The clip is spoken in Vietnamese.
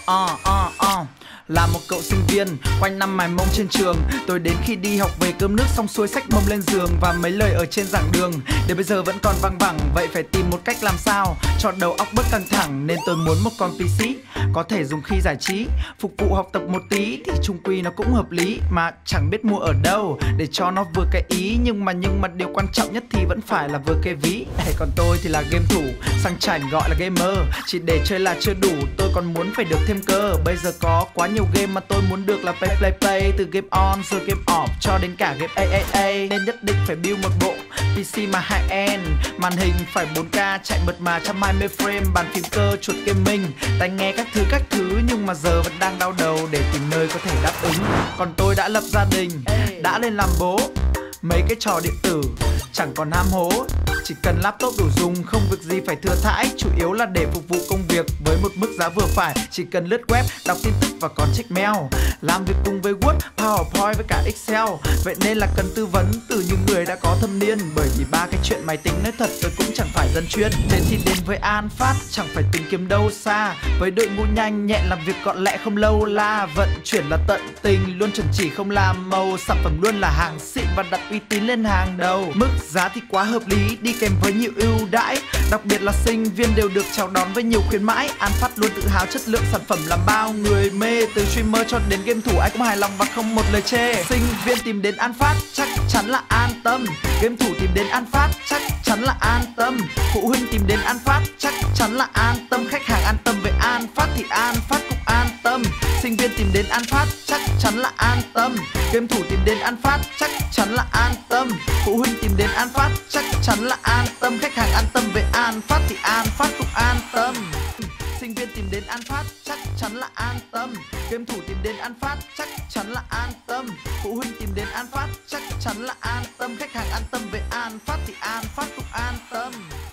Là một cậu sinh viên, quanh năm mải mông trên trường. Tôi đến khi đi học về cơm nước xong xuôi xách mông lên giường. Và mấy lời ở trên giảng đường đến bây giờ vẫn còn văng vẳng. Vậy phải tìm một cách làm sao cho đầu óc bớt căng thẳng. Nên tôi muốn một con PC có thể dùng khi giải trí, phục vụ học tập một tí thì chung quy nó cũng hợp lý. Mà chẳng biết mua ở đâu để cho nó vừa cái ý. Nhưng mà điều quan trọng nhất thì vẫn phải là vừa cái ví. Còn tôi thì là game thủ, sang chảnh gọi là gamer. Chỉ để chơi là chưa đủ, tôi còn muốn phải được thêm cơ. Bây giờ có quá nhiều game mà tôi muốn được là play. Từ game on rồi game off cho đến cả game AAA. Nên nhất định phải build một bộ PC mà high-end, màn hình phải 4K, chạy mượt mà 120 frame, bàn phím cơ, chuột gaming, tai nghe các thứ. Nhưng mà giờ vẫn đang đau đầu để tìm nơi có thể đáp ứng. Còn tôi đã lập gia đình, đã lên làm bố. Mấy cái trò điện tử chẳng còn ham hố, chỉ cần laptop đủ dùng, không việc gì phải thừa thãi. Chủ yếu là để phục vụ công việc với một mức giá vừa phải. Chỉ cần lướt web, đọc tin tức và còn check mail, làm việc cùng với Word, PowerPoint với cả Excel. Vậy nên là cần tư vấn từ những người đã có thâm niên. Bởi vì ba cái chuyện máy tính nói thật tôi cũng chẳng phải dân chuyên. Thế thì đến với An Phát, chẳng phải tìm kiếm đâu xa. Với đội ngũ nhanh nhẹn, làm việc gọn lẹ không lâu la. Vận chuyển là tận tình, luôn chuẩn chỉ không làm màu. Sản phẩm luôn là hàng xịn và đặt uy tín lên hàng đầu. Mức giá thì quá hợp lý, đi kèm với nhiều ưu đãi. Đặc biệt là sinh viên đều được chào đón với nhiều khuyến mãi. An Phát luôn tự hào chất lượng sản phẩm làm bao người mê. Từ streamer cho đến game thủ ai cũng hài lòng và không một lời chê. Sinh viên tìm đến An Phát chắc chắn là an tâm. Game thủ tìm đến An Phát chắc chắn là an tâm. Phụ huynh tìm đến An Phát chắc chắn là an tâm. Khách hàng an tâm với An Phát thì An Phát cũng an tâm. Sinh viên tìm đến An Phát chắc chắn là an tâm. Game thủ tìm đến An Phát chắc chắn là an tâm. Phụ huynh tìm đến An Phát chắc chắn là an tâm. Khách hàng an tâm với An Phát thì An Phát cũng an tâm. Sinh viên tìm đến An Phát chắc chắn là an tâm. Game thủ tìm đến An Phát chắc chắn là an tâm. Phụ huynh tìm đến An Phát chắc chắn là an tâm. Khách hàng an tâm với An Phát thì An Phát cũng an tâm.